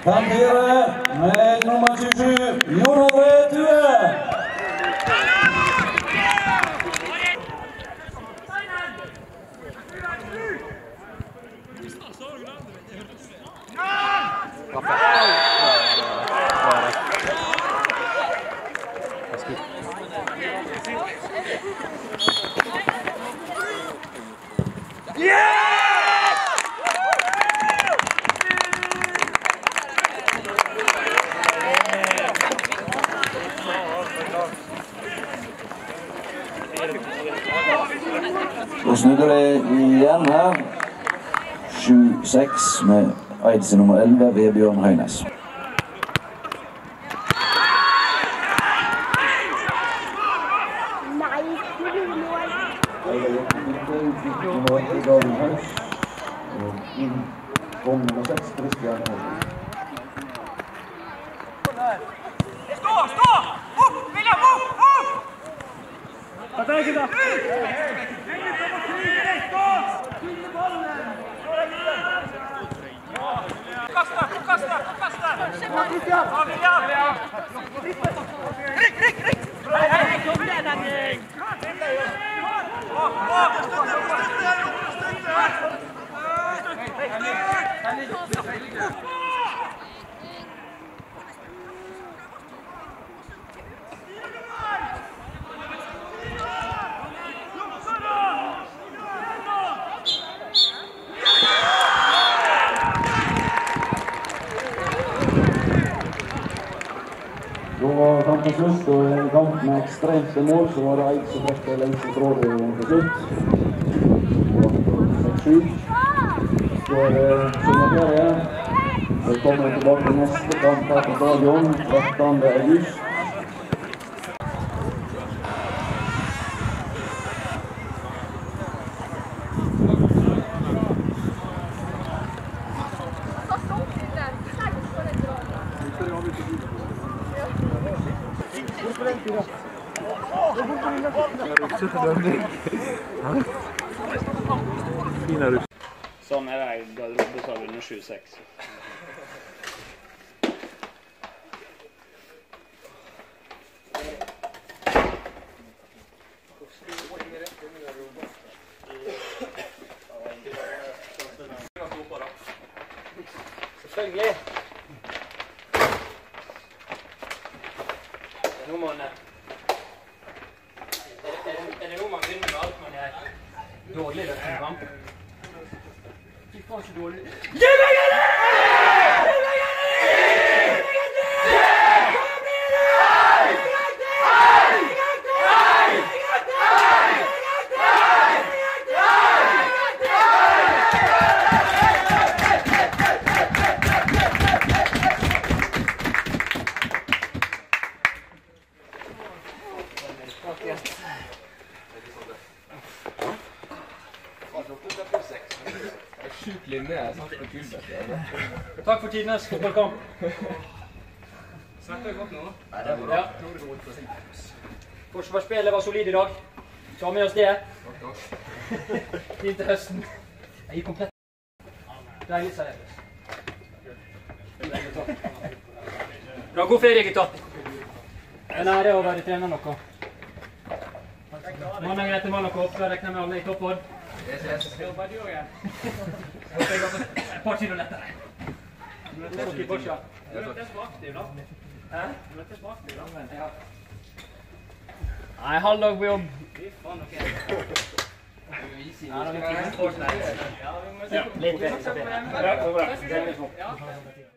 Kamp 4 med nummer 27, Jon André Thue. Og snudde det igjen her. 7-6 med Eids nummer 11, Vebjørn Høynes. Stå! Opp! William, opp! Hva er det da? Da var kampen slutt, og i en kamp med ekstremt mål, så var det Eid som fikk det lengste trådet til slutt. Det var 6-7. Så er det sommerferie. Så kommer vi tilbake til neste kamp her på stadion, 13. august. Sånn er det i garderobesalven under 7-6. Selvfølgelig. Er det noe man begynner med alt man er dårlig i kampen? Fy faen så dårlig. Gi meg en! Takk for tidenes fotballkamp. Svetter godt nå? Nei, det var bra. Forsvarsspillet var solid i dag. Ta med oss det. Inn til høsten. Jeg gir komplett. Deilig seriøst. Bra, god ferie, gutta. En ære å være trener noe. Mandag etter Malakopp, da regner med alle i toppår. Hva gjør jeg? Et par kilo lettere. Du møttes på aktiv, da? Hæ? Du møttes på aktiv, da? Ja. Nei, halv dag på jobb. Fy faen, ok. Ja, da vi ikke sport, nei. Ja, vi må se på. Litt bedre. Ja, det går bra.